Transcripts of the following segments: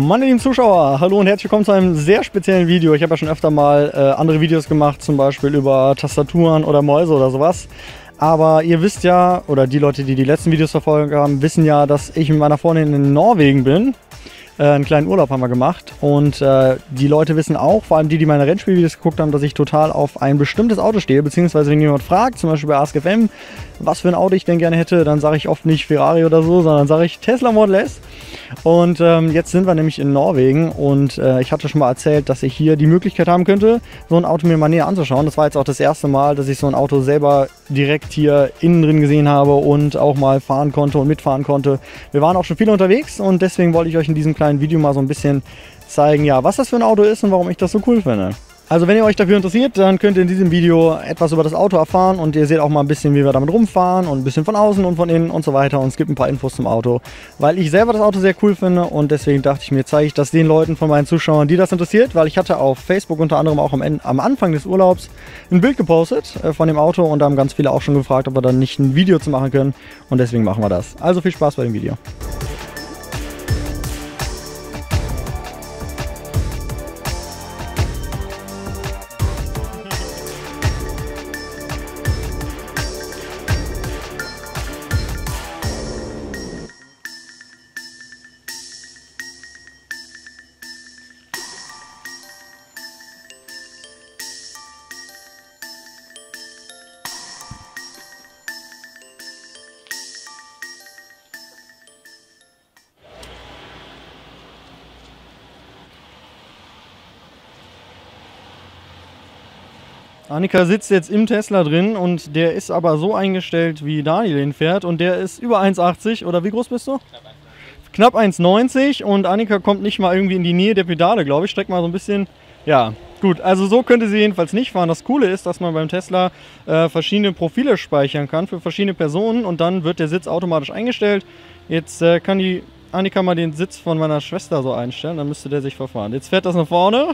Meine lieben Zuschauer, hallo und herzlich willkommen zu einem sehr speziellen Video. Ich habe ja schon öfter mal andere Videos gemacht, zum Beispiel über Tastaturen oder Mäuse oder sowas. Aber ihr wisst ja, oder die Leute, die die letzten Videos verfolgt haben, wissen ja, dass ich mit meiner Freundin in Norwegen bin. Einen kleinen Urlaub haben wir gemacht und die Leute wissen auch, vor allem die, die meine Rennspielvideos geguckt haben, dass ich total auf ein bestimmtes Auto stehe, beziehungsweise wenn jemand fragt, zum Beispiel bei AskFM, was für ein Auto ich denn gerne hätte, dann sage ich oft nicht Ferrari oder so, sondern sage ich Tesla Model S. Und jetzt sind wir nämlich in Norwegen und ich hatte schon mal erzählt, dass ich hier die Möglichkeit haben könnte, so ein Auto mir mal näher anzuschauen. Das war jetzt auch das erste Mal, dass ich so ein Auto selber direkt hier innen drin gesehen habe und auch mal fahren konnte und mitfahren konnte. Wir waren auch schon viel unterwegs und deswegen wollte ich euch in diesem kleinen Video mal so ein bisschen zeigen, ja, was das für ein Auto ist und warum ich das so cool finde. Also wenn ihr euch dafür interessiert, dann könnt ihr in diesem Video etwas über das Auto erfahren und ihr seht auch mal ein bisschen, wie wir damit rumfahren und ein bisschen von außen und von innen und so weiter und es gibt ein paar Infos zum Auto, weil ich selber das Auto sehr cool finde und deswegen dachte ich mir, zeige ich das den Leuten von meinen Zuschauern, die das interessiert, weil ich hatte auf Facebook unter anderem auch am Anfang des Urlaubs ein Bild gepostet von dem Auto und da haben ganz viele auch schon gefragt, ob wir dann nicht ein Video zu machen können und deswegen machen wir das. Also viel Spaß bei dem Video. Annika sitzt jetzt im Tesla drin und der ist aber so eingestellt, wie Daniel ihn fährt und der ist über 1,80 oder wie groß bist du? Knapp 1,90 und Annika kommt nicht mal irgendwie in die Nähe der Pedale, glaube ich. Streckt mal so ein bisschen, ja gut, also so könnte sie jedenfalls nicht fahren. Das Coole ist, dass man beim Tesla verschiedene Profile speichern kann für verschiedene Personen und dann wird der Sitz automatisch eingestellt. Jetzt kann die Annika mal den Sitz von meiner Schwester so einstellen, dann müsste der sich verfahren. Jetzt fährt das nach vorne.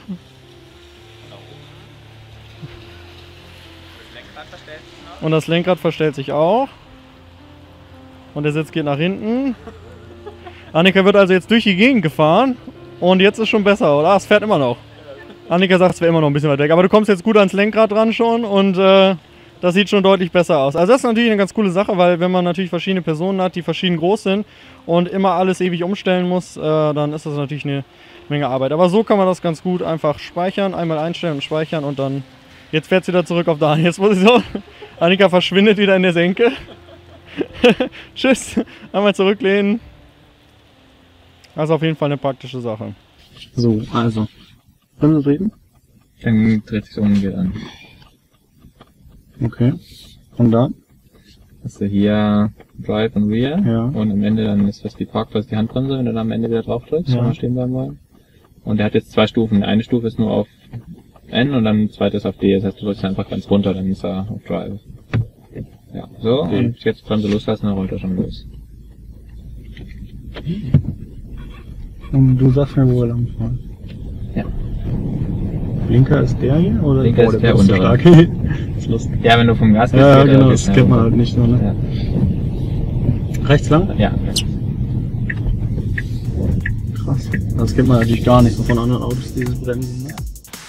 Und das Lenkrad verstellt sich auch. Und der Sitz geht nach hinten. Annika wird also jetzt durch die Gegend gefahren. Und jetzt ist schon besser, oder? Es fährt immer noch. Annika sagt, es wäre immer noch ein bisschen weit weg. Aber du kommst jetzt gut ans Lenkrad dran schon. Und das sieht schon deutlich besser aus. Also das ist natürlich eine ganz coole Sache, weil wenn man natürlich verschiedene Personen hat, die verschieden groß sind und immer alles ewig umstellen muss, dann ist das natürlich eine Menge Arbeit. Aber so kann man das ganz gut einfach speichern. Einmal einstellen und speichern und dann... Jetzt fährt sie wieder zurück auf Daniel. Jetzt muss sie so... Annika verschwindet wieder in der Senke. Tschüss. Einmal zurücklehnen. Das ist auf jeden Fall eine praktische Sache. So, also. Bremse treten? Dann dreht sich um und geht an. Okay. Und da? Hast du hier Drive und Rear. Ja. Und am Ende dann ist das die Parkplatz, die Handbremse, wenn du dann am Ende wieder drauf drückst, wenn wir stehen bleiben wollen. Und der hat jetzt 2 Stufen. Eine Stufe ist nur auf N und dann die zweite ist auf D. Das heißt, du drückst einfach ganz runter, dann ist er auf Drive. Ja, so. Okay. Und jetzt Bremse loslassen, dann rollt er schon los. Und du sagst mir, wo wir lang fahren. Ja. Blinker ist der hier? Oder Blinker ist der untere. Ist lustig. Ja, wenn du vom Gas gehst. Ja, genau, das kennt man halt nicht so, ne? Ja. Rechts lang? Ja. Krass. Das kennt man natürlich gar nicht so von anderen Autos, dieses Bremsen, ne?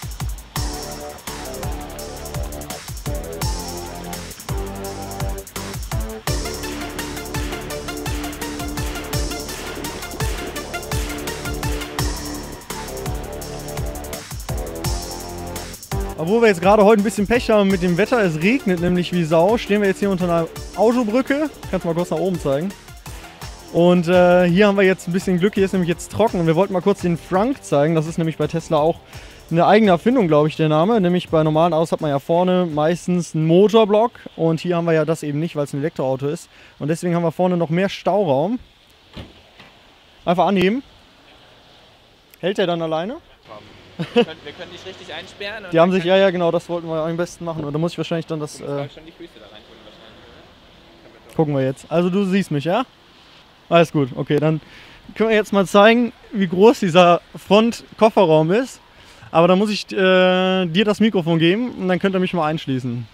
Obwohl wir jetzt gerade heute ein bisschen Pech haben mit dem Wetter, es regnet nämlich wie Sau, stehen wir jetzt hier unter einer Autobrücke. Kannst du mal kurz nach oben zeigen. Und hier haben wir jetzt ein bisschen Glück, hier ist nämlich jetzt trocken. Und wir wollten mal kurz den Frunk zeigen, das ist nämlich bei Tesla auch eine eigene Erfindung, glaube ich, der Name. Nämlich bei normalen Autos hat man ja vorne meistens einen Motorblock und hier haben wir ja das eben nicht, weil es ein Elektroauto ist. Und deswegen haben wir vorne noch mehr Stauraum. Einfach anheben. Hält der dann alleine? Wir können dich richtig einsperren. Und die haben sich, ja genau, das wollten wir am besten machen. Und da muss ich wahrscheinlich dann das... schon die Füße da reintun wahrscheinlich, oder? Gucken wir jetzt. Also du siehst mich, ja? Alles gut, okay, dann können wir jetzt mal zeigen, wie groß dieser Front-Kofferraum ist. Aber dann muss ich dir das Mikrofon geben und dann könnt ihr mich mal einschließen.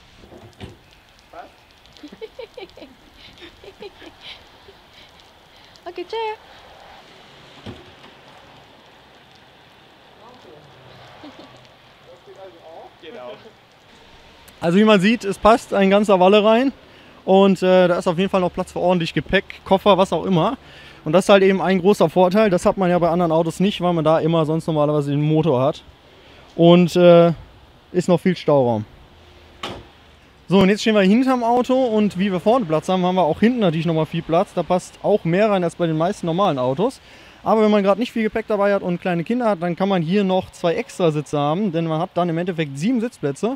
Okay, ciao. Genau. Also wie man sieht, es passt ein ganzer Walle rein und da ist auf jeden Fall noch Platz für ordentlich Gepäck, Koffer, was auch immer. Und das ist halt eben ein großer Vorteil, das hat man ja bei anderen Autos nicht, weil man da immer sonst normalerweise den Motor hat. Und ist noch viel Stauraum. So, und jetzt stehen wir hinterm Auto und wie wir vorne Platz haben, haben wir auch hinten natürlich nochmal viel Platz. Da passt auch mehr rein als bei den meisten normalen Autos. Aber wenn man gerade nicht viel Gepäck dabei hat und kleine Kinder hat, dann kann man hier noch 2 Extrasitze haben, denn man hat dann im Endeffekt 7 Sitzplätze.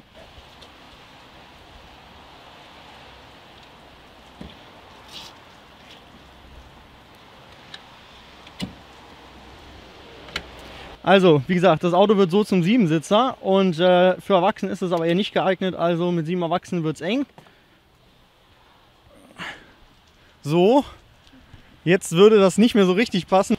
Also, wie gesagt, das Auto wird so zum 7-Sitzer und für Erwachsene ist es aber eher nicht geeignet, also mit 7 Erwachsenen wird es eng. So, jetzt würde das nicht mehr so richtig passen.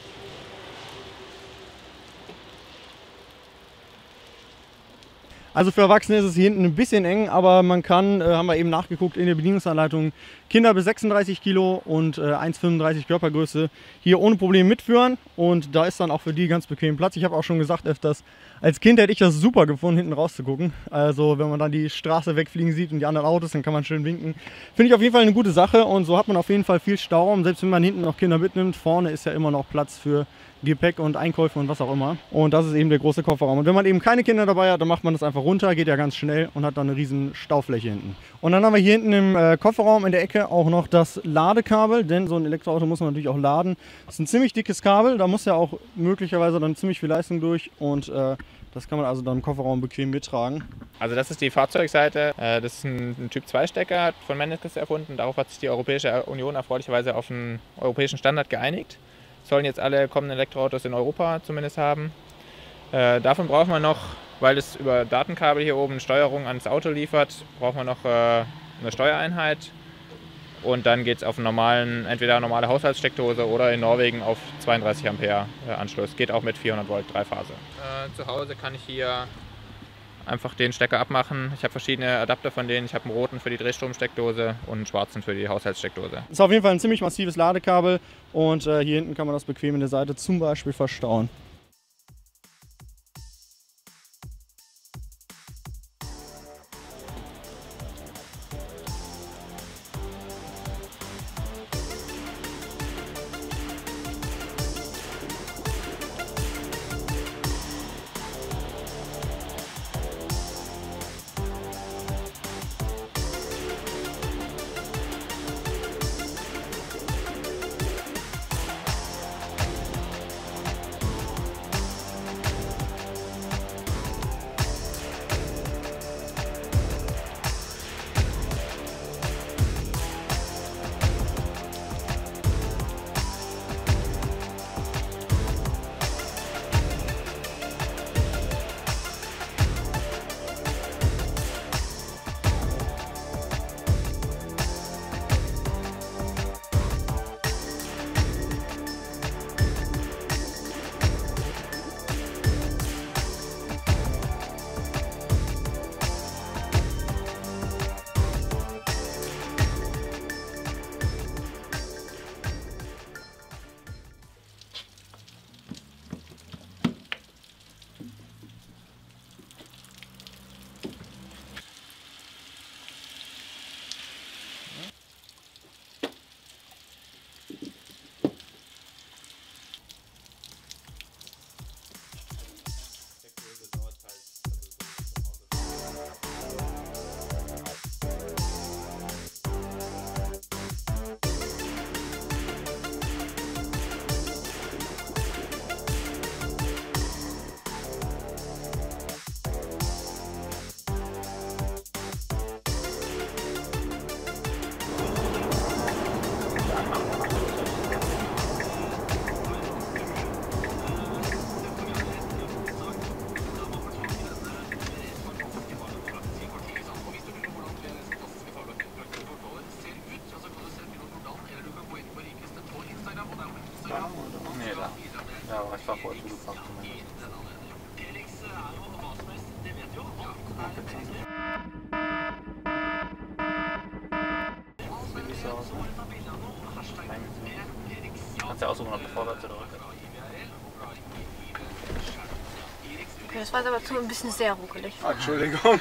Also für Erwachsene ist es hier hinten ein bisschen eng, aber man kann, haben wir eben nachgeguckt, in der Bedienungsanleitung Kinder bis 36 Kilo und 1,35 Körpergröße hier ohne Probleme mitführen. Und da ist dann auch für die ganz bequem Platz. Ich habe auch schon gesagt öfters, als Kind hätte ich das super gefunden, hinten rauszugucken. Also wenn man dann die Straße wegfliegen sieht und die anderen Autos, dann kann man schön winken. Finde ich auf jeden Fall eine gute Sache und so hat man auf jeden Fall viel Stauraum. Selbst wenn man hinten noch Kinder mitnimmt, vorne ist ja immer noch Platz für Gepäck und Einkäufe und was auch immer. Und das ist eben der große Kofferraum. Und wenn man eben keine Kinder dabei hat, dann macht man das einfach runter, geht ja ganz schnell und hat dann eine riesen Staufläche hinten. Und dann haben wir hier hinten im Kofferraum in der Ecke auch noch das Ladekabel, denn so ein Elektroauto muss man natürlich auch laden. Das ist ein ziemlich dickes Kabel, da muss ja auch möglicherweise dann ziemlich viel Leistung durch und das kann man also dann im Kofferraum bequem mittragen. Also das ist die Fahrzeugseite. Das ist ein Typ 2 Stecker, hat von Menneskes erfunden. Darauf hat sich die Europäische Union erfreulicherweise auf einen europäischen Standard geeinigt. Sollen jetzt alle kommenden Elektroautos in Europa zumindest haben. Davon braucht man noch, weil es über Datenkabel hier oben Steuerung ans Auto liefert, braucht man noch eine Steuereinheit. Und dann geht es auf einen normalen, entweder eine normale Haushaltssteckdose oder in Norwegen auf 32 Ampere Anschluss. Geht auch mit 400 Volt Dreiphase. Zu Hause kann ich hier einfach den Stecker abmachen. Ich habe verschiedene Adapter von denen. Ich habe einen roten für die Drehstromsteckdose und einen schwarzen für die Haushaltssteckdose. Ist auf jeden Fall ein ziemlich massives Ladekabel und hier hinten kann man das bequem in der Seite zum Beispiel verstauen. Ja, aber ich war vorher zugefahren. Sieht nicht so aus, ne? Kannst ja aussuchen, ob du vorwärts oder rückwärts. Okay, das war jetzt aber ein bisschen sehr ruckelig. Ah, Entschuldigung.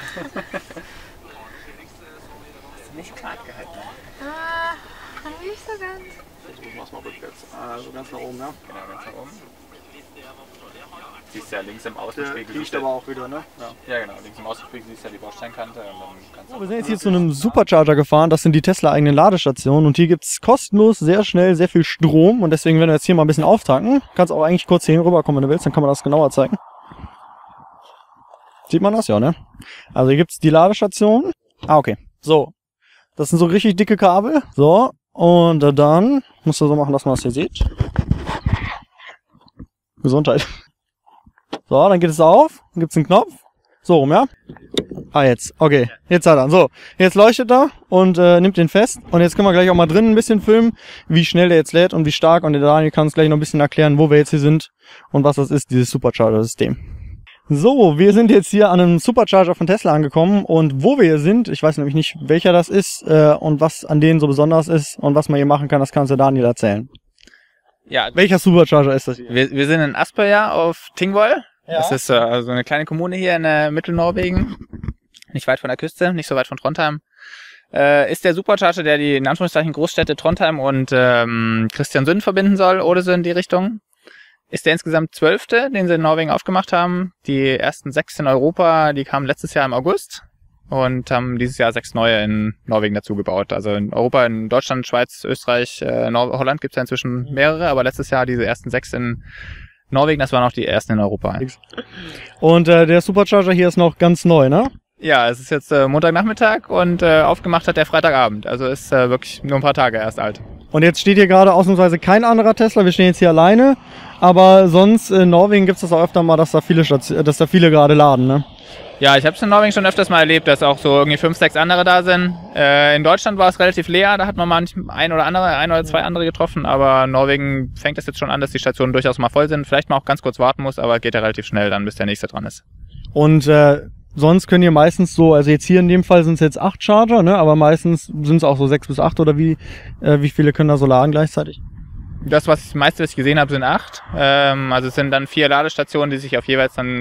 Nicht klar gehalten. Nicht so ganz. Ich mach's mal rückwärts. Also ganz nach oben, ja? Genau, ganz nach oben. Siehst ja links im Außenspiegel. Der riecht aber auch wieder, ne? Ja genau, links im Außenspiegel siehst du ja die Bordsteinkante. Und dann kannst du Wir sind jetzt hier zu einem Supercharger gefahren, das sind die Tesla-eigenen Ladestationen und hier gibt's kostenlos, sehr schnell, sehr viel Strom und deswegen, wenn wir jetzt hier mal ein bisschen auftanken, kannst auch eigentlich kurz hier rüberkommen, wenn du willst, dann kann man das genauer zeigen. Sieht man das? Ja, ne? Also hier gibt's die Ladestation. Ah, okay. So. Das sind so richtig dicke Kabel. So. Und dann musst du so machen, dass man das hier sieht. Gesundheit. So, dann geht es auf. Dann gibt's einen Knopf. So rum, ja? Ah, jetzt. Okay. Jetzt hat er. So. Jetzt leuchtet er und nimmt den fest. Und jetzt können wir gleich auch mal drinnen ein bisschen filmen, wie schnell der jetzt lädt und wie stark. Und der Daniel kann uns gleich noch ein bisschen erklären, wo wir jetzt hier sind und was das ist, dieses Supercharger-System. So, wir sind jetzt hier an einem Supercharger von Tesla angekommen und wo wir hier sind, ich weiß nämlich nicht, welcher das ist und was an denen so besonders ist und was man hier machen kann, das kannst du Daniel erzählen. Ja, Welcher Supercharger ist das hier? wir sind in Aspøya auf Tingvoll. Ja. Das ist so eine kleine Kommune hier in Mittelnorwegen. Nicht weit von der Küste, nicht so weit von Trondheim. Ist der Supercharger, der die in Anführungszeichen Großstädte Trondheim und Kristiansund verbinden soll, oder so in die Richtung. Ist der insgesamt 12., den sie in Norwegen aufgemacht haben. Die ersten 6 in Europa, die kamen letztes Jahr im August und haben dieses Jahr 6 neue in Norwegen dazu gebaut. Also in Europa, in Deutschland, Schweiz, Österreich, Holland gibt es ja inzwischen mehrere, aber letztes Jahr diese ersten 6 in Norwegen, das waren auch die ersten in Europa. Und der Supercharger hier ist noch ganz neu, ne? Ja, es ist jetzt Montagnachmittag und aufgemacht hat der Freitagabend. Also ist wirklich nur ein paar Tage erst alt. Und jetzt steht hier gerade ausnahmsweise kein anderer Tesla, wir stehen jetzt hier alleine. Aber sonst in Norwegen gibt es das auch öfter mal, dass da viele gerade laden, ne? Ja, ich habe es in Norwegen schon öfters mal erlebt, dass auch so irgendwie 5, 6 andere da sind. In Deutschland war es relativ leer, da hat man mal ein oder 2 andere getroffen, aber in Norwegen fängt es jetzt schon an, dass die Stationen durchaus mal voll sind. Vielleicht mal auch ganz kurz warten muss, aber geht ja relativ schnell dann, bis der nächste dran ist. Und sonst können ihr meistens so, also jetzt hier in dem Fall sind es jetzt 8 Charger, ne? Aber meistens sind es auch so 6 bis 8 oder wie viele können da so laden gleichzeitig? Das meiste, was ich gesehen habe, sind 8. Also es sind dann 4 Ladestationen, die sich auf jeweils dann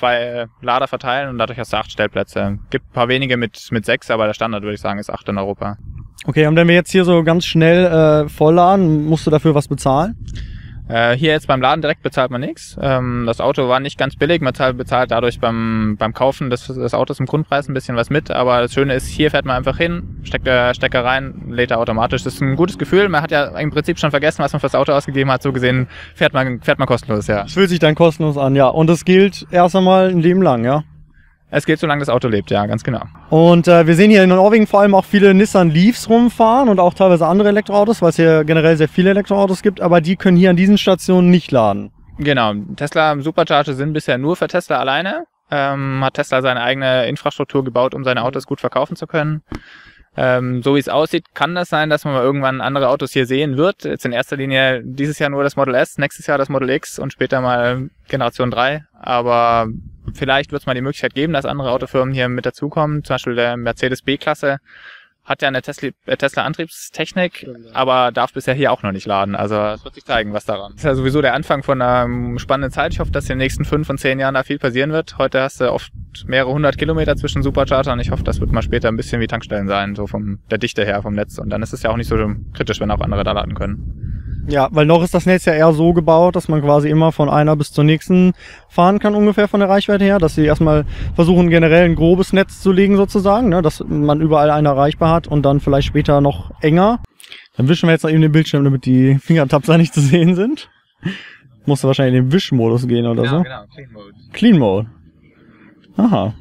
2 Lader verteilen und dadurch hast du 8 Stellplätze. Gibt ein paar wenige mit 6, aber der Standard, würde ich sagen, ist 8 in Europa. Okay, und wenn wir jetzt hier so ganz schnell vollladen, musst du dafür was bezahlen? Hier jetzt beim Laden direkt bezahlt man nichts. Das Auto war nicht ganz billig, man bezahlt dadurch beim Kaufen des Autos im Grundpreis ein bisschen was mit, aber das Schöne ist, hier fährt man einfach hin, steckt der Stecker rein, lädt er automatisch. Das ist ein gutes Gefühl, man hat ja im Prinzip schon vergessen, was man fürs Auto ausgegeben hat, so gesehen fährt man kostenlos, ja. Es fühlt sich dann kostenlos an, ja. Und das gilt erst einmal ein Leben lang, ja? Es geht, solange das Auto lebt, ja, ganz genau. Und wir sehen hier in Norwegen vor allem auch viele Nissan Leafs rumfahren und auch teilweise andere Elektroautos, weil es hier generell sehr viele Elektroautos gibt, aber die können hier an diesen Stationen nicht laden. Genau, Tesla Supercharger sind bisher nur für Tesla alleine. Hat Tesla seine eigene Infrastruktur gebaut, um seine Autos gut verkaufen zu können. So wie es aussieht, kann das sein, dass man mal irgendwann andere Autos hier sehen wird. Jetzt in erster Linie dieses Jahr nur das Model S, nächstes Jahr das Model X und später mal Generation 3. Aber vielleicht wird es mal die Möglichkeit geben, dass andere Autofirmen hier mit dazukommen. Zum Beispiel der Mercedes B-Klasse hat ja eine Tesla-Antriebstechnik, aber darf bisher hier auch noch nicht laden. Also es wird sich zeigen, was daran. Das ist ja sowieso der Anfang von einer spannenden Zeit. Ich hoffe, dass in den nächsten 5 und 10 Jahren da viel passieren wird. Heute hast du oft mehrere 100 Kilometer zwischen Superchargern. Ich hoffe, das wird mal später ein bisschen wie Tankstellen sein, so von der Dichte her vom Netz. Und dann ist es ja auch nicht so kritisch, wenn auch andere da laden können. Ja, weil noch ist das Netz ja eher so gebaut, dass man quasi immer von einer bis zur nächsten fahren kann, ungefähr von der Reichweite her, dass sie erstmal versuchen, generell ein grobes Netz zu legen sozusagen, ne, dass man überall eine erreichbar hat und dann vielleicht später noch enger. Dann wischen wir jetzt noch eben den Bildschirm, damit die Fingertapser nicht zu sehen sind. Musst du wahrscheinlich in den Wischmodus gehen oder so. Genau, Clean Mode. Clean Mode. Aha.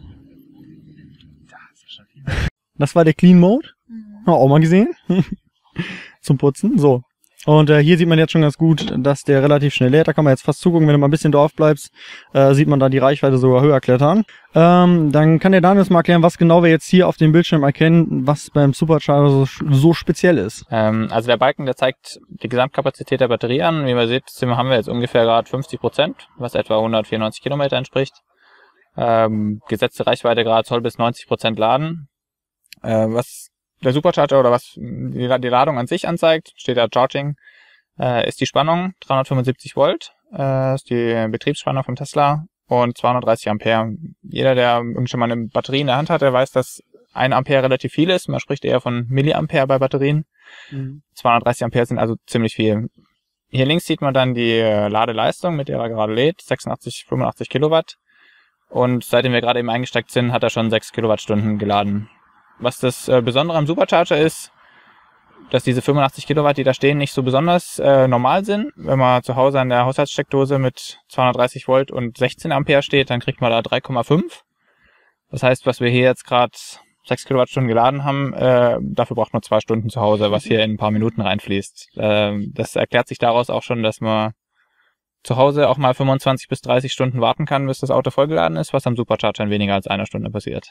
Das war der Clean Mode. Auch mal gesehen. Zum Putzen. So. Und hier sieht man jetzt schon ganz gut, dass der relativ schnell lädt. Da kann man jetzt fast zugucken, wenn du mal ein bisschen drauf bleibst, sieht man da die Reichweite sogar höher klettern. Dann kann der Daniel mal erklären, was genau wir jetzt hier auf dem Bildschirm erkennen, was beim Supercharger so speziell ist. Also der Balken, der zeigt die Gesamtkapazität der Batterie an. Wie man sieht, haben wir jetzt ungefähr gerade 50%, was etwa 194 Kilometer entspricht. Gesetzte Reichweite gerade soll bis 90% laden. Was der Supercharger oder was die Ladung an sich anzeigt, steht da Charging, ist die Spannung 375 Volt, ist die Betriebsspannung vom Tesla und 230 Ampere. Jeder, der irgendwie schon mal eine Batterie in der Hand hat, der weiß, dass 1 Ampere relativ viel ist. Man spricht eher von Milliampere bei Batterien. 230 Ampere sind also ziemlich viel. Hier links sieht man dann die Ladeleistung, mit der er gerade lädt, 86, 85 Kilowatt. Und seitdem wir gerade eben eingesteigt sind, hat er schon 6 Kilowattstunden geladen. Was das Besondere am Supercharger ist, dass diese 85 Kilowatt, die da stehen, nicht so besonders normal sind. Wenn man zu Hause an der Haushaltssteckdose mit 230 Volt und 16 Ampere steht, dann kriegt man da 3,5. Das heißt, was wir hier jetzt gerade 6 Kilowattstunden geladen haben, dafür braucht man 2 Stunden zu Hause, was hier in ein paar Minuten reinfließt. Das erklärt sich daraus auch schon, dass man zu Hause auch mal 25 bis 30 Stunden warten kann, bis das Auto vollgeladen ist, was am Supercharger in weniger als einer Stunde passiert.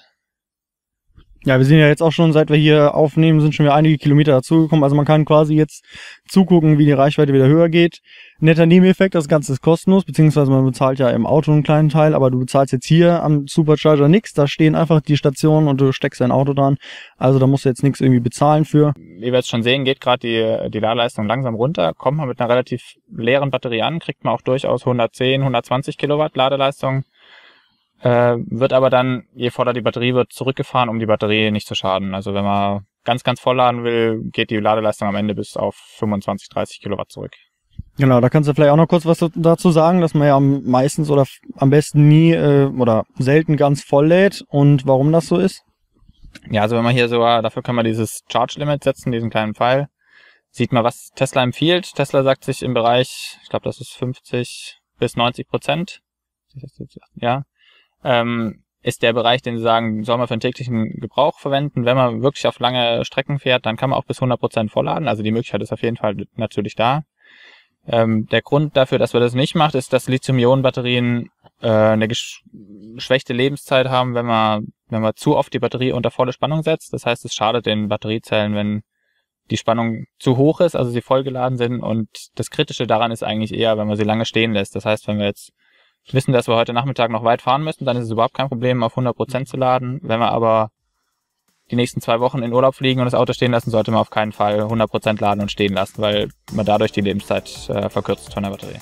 Ja, wir sind ja jetzt auch schon, seit wir hier aufnehmen, sind schon wieder einige Kilometer dazugekommen. Also man kann quasi jetzt zugucken, wie die Reichweite wieder höher geht. Netter Nebeneffekt, das Ganze ist kostenlos, beziehungsweise man bezahlt ja im Auto einen kleinen Teil, aber du bezahlst jetzt hier am Supercharger nichts. Da stehen einfach die Stationen und du steckst dein Auto dran. Also da musst du jetzt nichts irgendwie bezahlen für. Wie wir jetzt schon sehen, geht gerade die Ladeleistung langsam runter. Kommt man mit einer relativ leeren Batterie an, kriegt man auch durchaus 110, 120 Kilowatt Ladeleistung. Wird aber dann, je voller die Batterie wird, zurückgefahren, um die Batterie nicht zu schaden. Also wenn man ganz, ganz voll laden will, geht die Ladeleistung am Ende bis auf 25, 30 Kilowatt zurück. Genau, da kannst du vielleicht auch noch kurz was dazu sagen, dass man ja meistens oder am besten nie oder selten ganz voll lädt und warum das so ist. Ja, also wenn man hier sogar, dafür kann man dieses Charge Limit setzen, diesen kleinen Pfeil. Sieht man, was Tesla empfiehlt. Tesla sagt sich im Bereich, ich glaube, das ist 50 bis 90%. Ja. Ist der Bereich, den sie sagen, soll man für den täglichen Gebrauch verwenden. Wenn man wirklich auf lange Strecken fährt, dann kann man auch bis 100% vollladen. Also die Möglichkeit ist auf jeden Fall natürlich da. Der Grund dafür, dass man das nicht macht, ist, dass Lithium-Ionen-Batterien eine geschwächte Lebenszeit haben, wenn man zu oft die Batterie unter volle Spannung setzt. Das heißt, es schadet den Batteriezellen, wenn die Spannung zu hoch ist, also sie vollgeladen sind. Und das Kritische daran ist eigentlich eher, wenn man sie lange stehen lässt. Das heißt, wenn wir jetzt wissen, dass wir heute Nachmittag noch weit fahren müssen, dann ist es überhaupt kein Problem, auf 100% zu laden. Wenn wir aber die nächsten 2 Wochen in Urlaub fliegen und das Auto stehen lassen, sollte man auf keinen Fall 100% laden und stehen lassen, weil man dadurch die Lebenszeit verkürzt von der Batterie.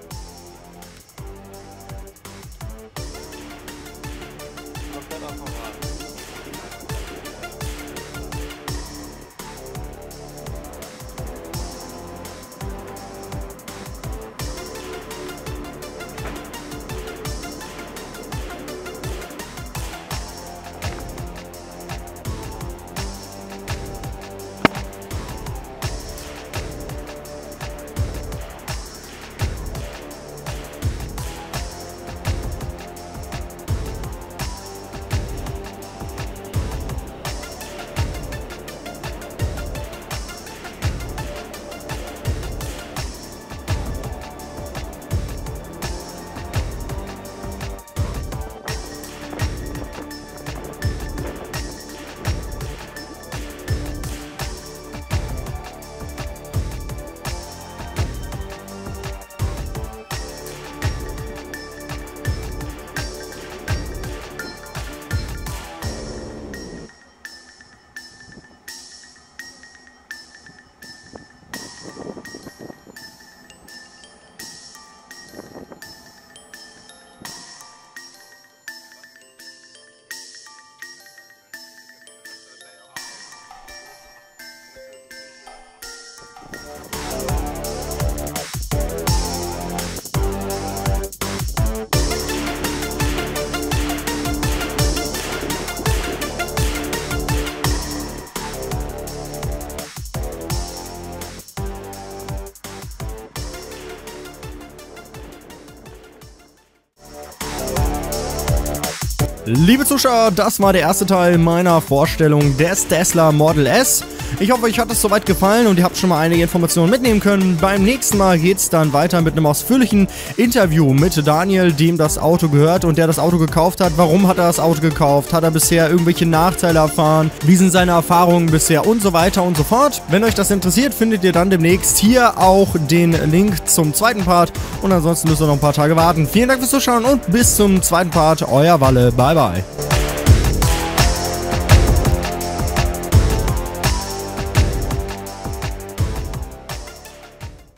Liebe Zuschauer, das war der erste Teil meiner Vorstellung des Tesla Model S. Ich hoffe, euch hat es soweit gefallen und ihr habt schon mal einige Informationen mitnehmen können. Beim nächsten Mal geht es dann weiter mit einem ausführlichen Interview mit Daniel, dem das Auto gehört und der das Auto gekauft hat. Warum hat er das Auto gekauft? Hat er bisher irgendwelche Nachteile erfahren? Wie sind seine Erfahrungen bisher? Und so weiter und so fort. Wenn euch das interessiert, findet ihr dann demnächst hier auch den Link zum zweiten Part. Und ansonsten müsst ihr noch ein paar Tage warten. Vielen Dank fürs Zuschauen und bis zum zweiten Part. Euer Walle. Bye, bye.